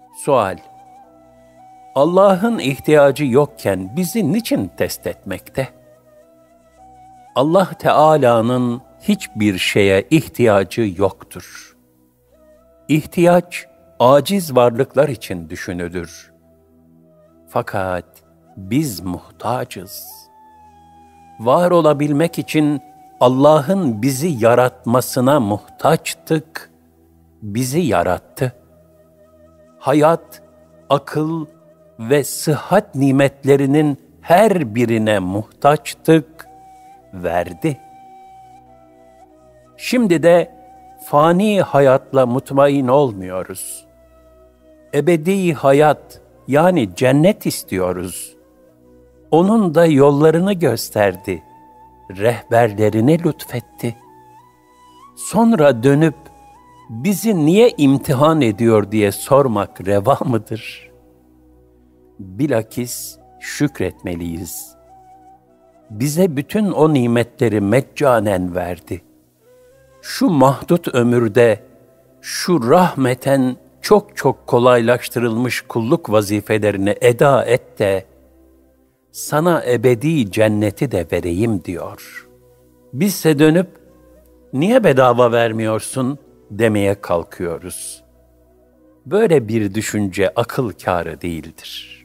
Sual: Allah'ın ihtiyacı yokken bizi niçin test etmekte? Allah Teala'nın hiçbir şeye ihtiyacı yoktur. İhtiyaç, aciz varlıklar için düşünülür. Fakat biz muhtacız. Var olabilmek için Allah'ın bizi yaratmasına muhtaçtık. Bizi yarattı. Hayat, akıl ve sıhhat nimetlerinin her birine muhtaçtık, verdi. Şimdi de fani hayatla mutmain olmuyoruz. Ebedi hayat, yani cennet istiyoruz. Onun da yollarını gösterdi, rehberlerini lütfetti. Sonra dönüp bizi niye imtihan ediyor diye sormak reva mıdır? Bilakis şükretmeliyiz. Bize bütün o nimetleri meccanen verdi. Şu mahdut ömürde, şu rahmeten çok çok kolaylaştırılmış kulluk vazifelerini eda et de, sana ebedi cenneti de vereyim diyor. Bizse dönüp, niye bedava vermiyorsun demeye kalkıyoruz. Böyle bir düşünce akıl kârı değildir.